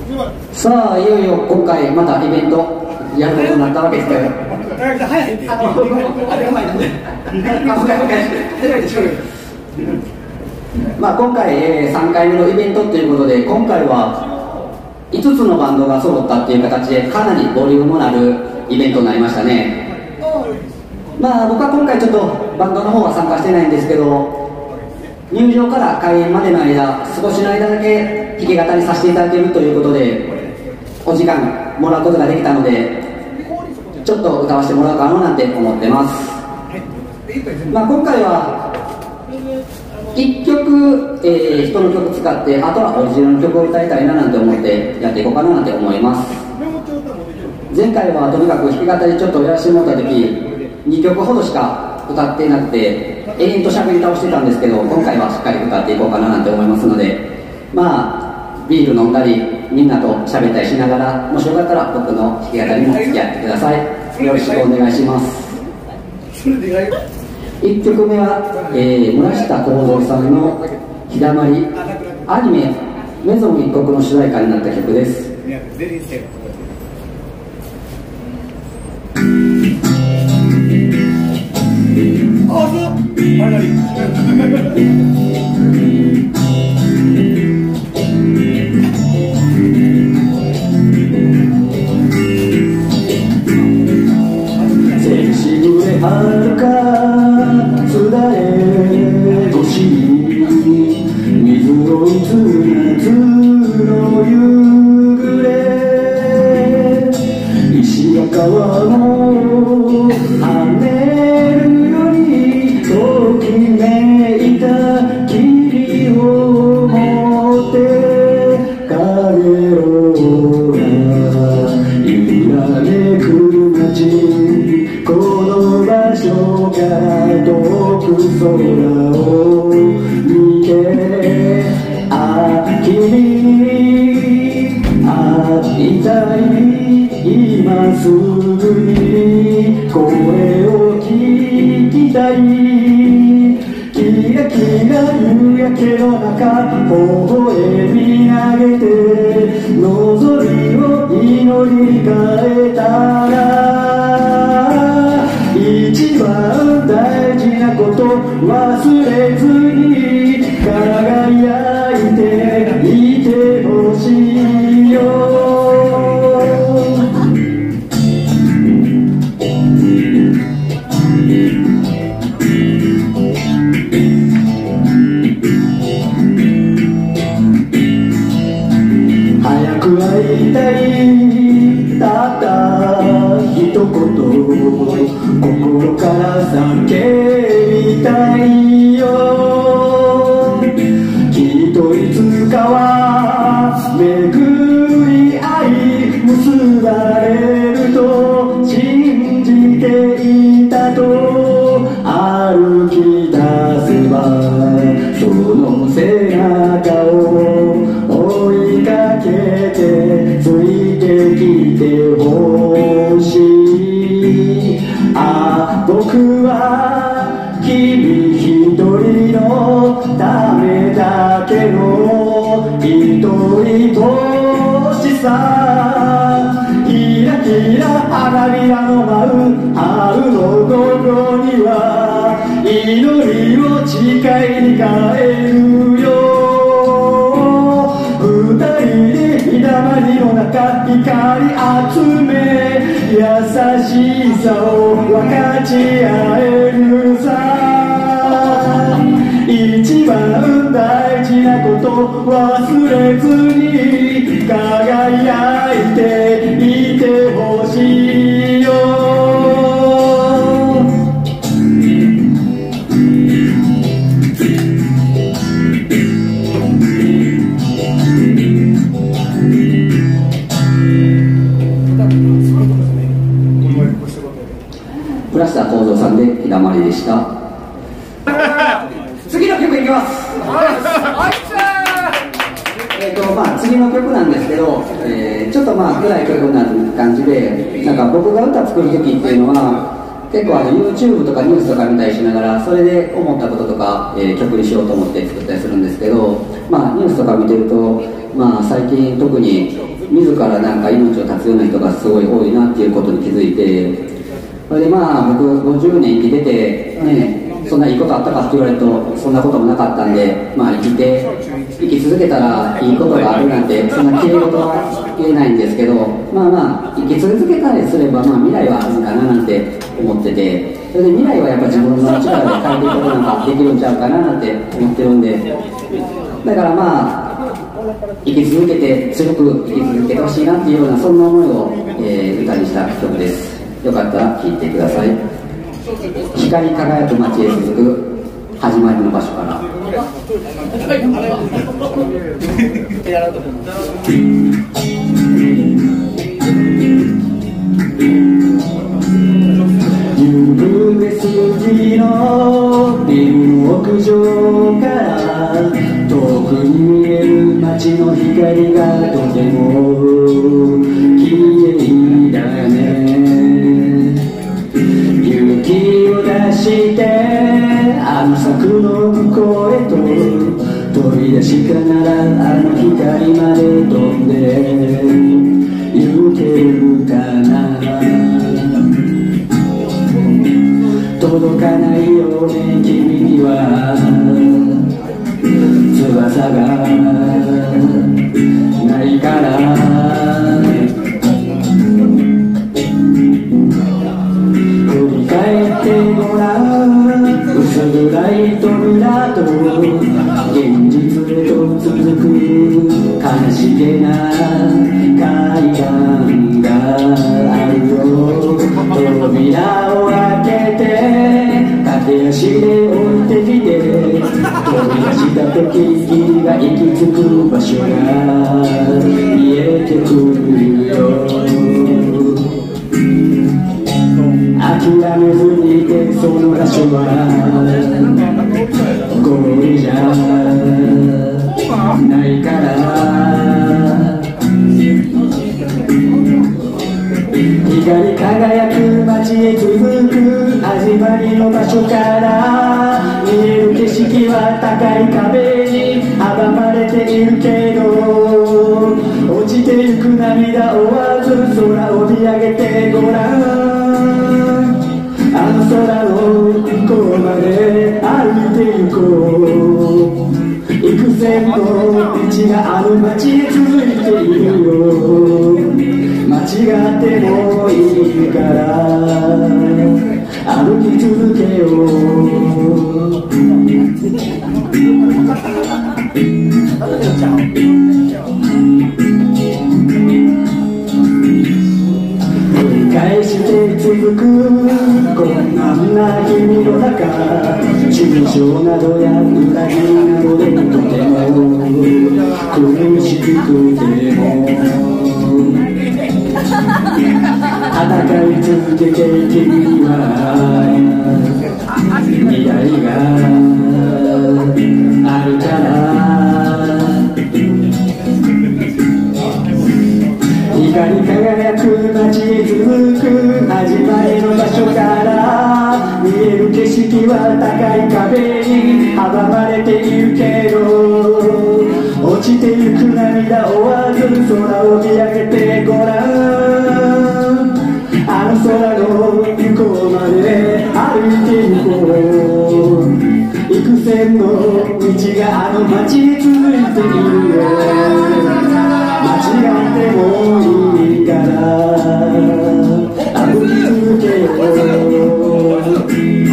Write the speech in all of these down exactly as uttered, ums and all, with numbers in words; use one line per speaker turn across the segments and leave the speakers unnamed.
さあいよいよ今回またイベントやることになったわけですけど、まあ今回、えー、さんかいめのイベントということで、今回はいつつのバンドが揃ったっていう形でかなりボリュームのあるイベントになりましたね。まあ僕は今回ちょっとバンドの方は参加してないんですけど、入場から開演までの間、少しの間だけ弾き語りさせていただけるということでお時間もらうことができたので、ちょっと歌わせてもらおうかななんて思ってます。まあ今回はいっきょく、えー、人の曲使って、あとはオリジナルの曲を歌いたいななんて思ってやっていこうかななんて思います。前回はとにかく弾き語りちょっとやらせてもらった時にきょくほどしか歌っていなくて永遠と喋り倒してたんですけど、今回はしっかり歌っていこうかななんて思いますので、まあビール飲んだりみんなと喋ったりしながら、もしよかったら僕の弾き語りも付き合ってください。よろしくお願いします。いっきょくめは、えー、村下幸三さんの「日だまり」、アニメ「メゾン一国」の主題歌になった曲です。はるか津田へ越しに水を打つ夏の夕暮れ、石が川の跳ねるよりときめいた霧を持ってかげろうが揺らめく街、この場所から遠く空を見て、あ、君に会いたい、今すぐに声を聞きたい、キラキラ夕焼けの中微笑み上げて、望みを祈りに変えたら、一番大事なこと忘れずに輝いていてほしいよ。早く会いたい、たった一言心から叫びたいよ。きっといつかは巡り合い結ばれると信じていたと、歩き出せばその背中を追いかけてついてきてほしい。あ、僕は君一人のためだけの一人ぼっちさ。キラキラ花びらの舞う春の午後には祈りを誓いに変えるよ。二人で日だまりの中光集め、優しさを分かち合えるさ。一番大事なこと忘れずに輝いていてほしいよ。村下幸三さんで「日だまり」でした。次の曲いきます。えーとまあ、次の曲なんですけど、えー、ちょっとまあ暗い曲な感じで、なんか僕が歌作る時っていうのは結構あの YouTube とかニュースとか見たりしながら、それで思ったこととか、えー、曲にしようと思って作ったりするんですけど、まあ、ニュースとか見てると、まあ、最近特に
自らなんか命を絶つような人がすごい多いなっていうことに気づいて、それでまあ僕ごじゅうねん生きてて、ね、そんないいことあったかって言われるとそんなこともなかったんで、まあ生きて生き続けたらいいことがあるなんてそんなきれい事は言えないんですけど、まあまあ生き続けたりすれば、まあ、未来はあるんかななんて思ってて、それで未来はやっぱ自分の力で変えていくことなんかできるんちゃうかななんて思ってるんで、だからまあ生き続けて強く生き続けてほしいなっていうようなそんな思いを、えー、歌にした曲です。よかったら聴いてください。光り輝く街へ続く始まりの場所から。夕暮れすぎのビルの屋上から遠くに見える街の光がとても綺麗だね。勇気を出してあの柵の向こうへと飛び出したならあの光まで飛んで行けるかな。届かないよね君には翼がないから振り返ってごらん薄暗い扉と現実へと続く悲しげな階段があるよ。扉を開けて駆け足で降りてきて飛び出した時君が行き着く場所が見えてくるよ。諦めずにいてその場所はゴールじゃないから光り輝く街へ続く始まりの場所から見える景色は高い壁に阻まれているけど落ちてゆく涙追わず空を見上げてごらん。あの空の向こうまで歩いてゆこう。幾千の道がある街へ続いているよ。間違ってもいいから歩き続けよう。繰り返して続く困難な日々の中、抽象などや裏切りなどでとても苦しくても戦い続けて君には未来があるから。光り輝く街へ続く始まりの場所から見える景色は高い壁に阻まれているけど落ちてゆく涙追わず空を見上げてごらん。あの空の向こうまで歩いてゆこう。幾千の道があの街に続いているよ。間違ってもいいから歩き続けよう。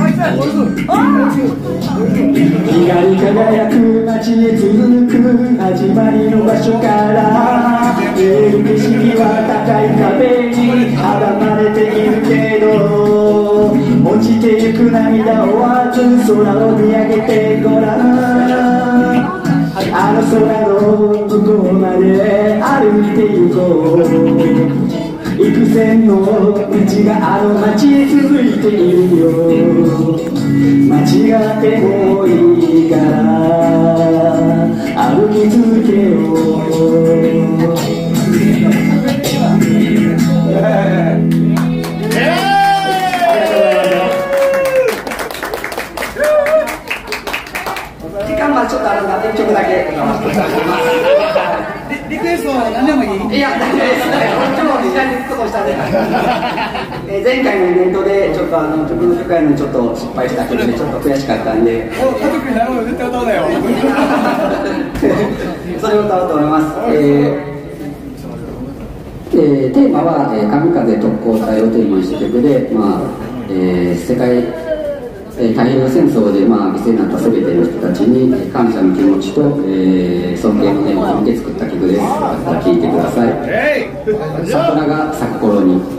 光り輝く街へ続く始まりの場所から見える景色は高い壁に阻まれているけど落ちてゆく涙追わず空を見上げてごらん。あの空の向こうまで歩いてゆこう。幾千の道があの街へ続いているよ。間違ってもいいから歩き続けよう。時間はちょっとあるのでいっきょくだけリクエスト
何でもいい。
いや、大丈夫です。こっちも時間に少ししたで。え前回のイベントでちょっとあの曲の曲やのにちょっと失敗した曲でちょっと悔しかったんで。
お、家族になるほど絶対歌うだよ。
それを歌おうと思います。えーえー、テーマは、えー、神風特攻隊をテーマにした曲で、まあえー、世界、えー、太平洋戦争で、まあ、犠牲になった全ての人たちに感謝の気持ちと、えー、尊敬の念を込めて作った曲です。よかったら聴いてください。桜が咲く頃に。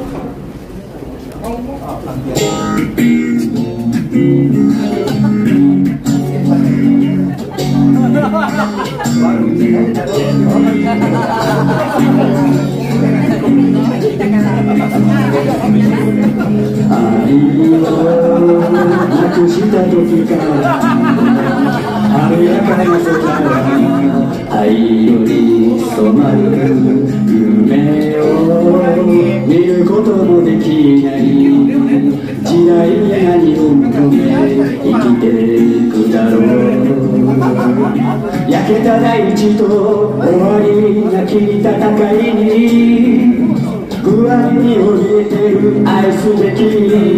愛をなくした時から晴れやかな空が灰色に染まる夢を見ることもできない時代に何を求め生きていくだろう焼けた大地と終わりなき戦いに不安に怯えてる愛すべき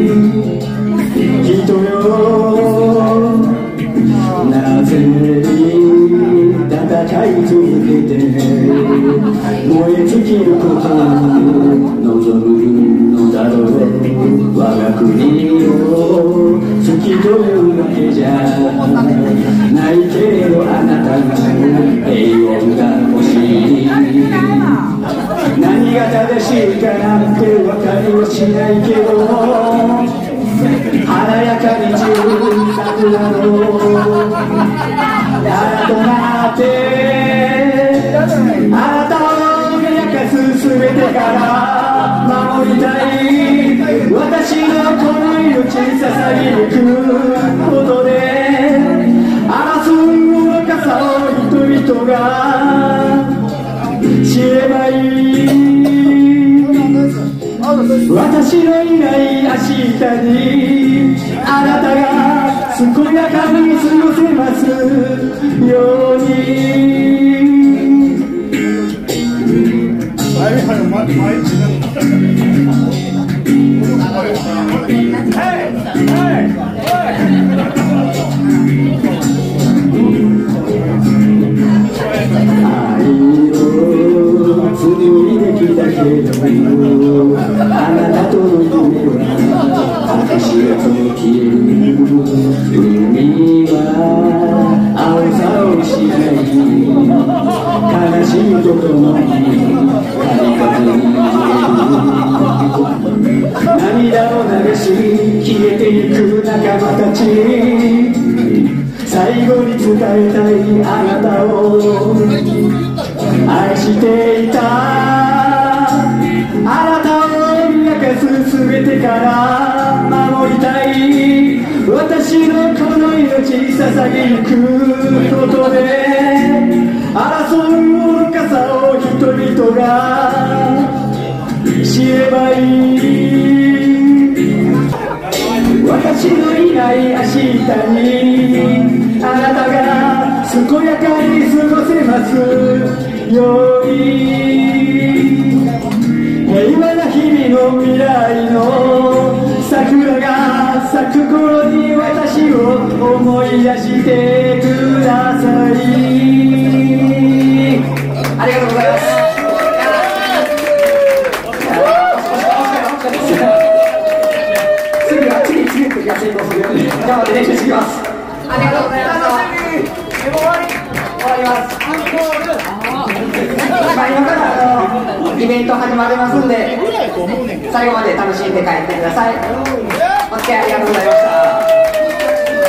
人よなぜに戦い続けて燃え尽きることを望むのだろう我が国を好きというわけじゃないけれどあなたの平穏が欲しい何が正しいかなんて分かりはしないけど華やかに散る桜の花となってあなたを脅かす全てから守りたい私のこの命に捧げることで争う愚かさを人々が知ればいい私のいない明日にあなたが健やかに過ごせますように紡いできたけどあなたとの夢は私がと消える海は青さを失い悲しみとともに旅風に涙を流し消えてゆく仲間たち最後に伝えたいあなたを愛していたあなたを脅かす全てから守りたい私のこの命に捧げゆくことで争う愚かさを人々が知ればいい私のいない明日にあなたが健やかに過ごせますように平和な日々の未来の桜が咲く頃に私を思い出してくださいありがとうございます次は次次次が成功するように頑張って練習してきますありがとうございます終わり終わりますまあ今からあのイベント始まりますんで最後まで楽しんで帰ってくださいお付き合いありがとうございました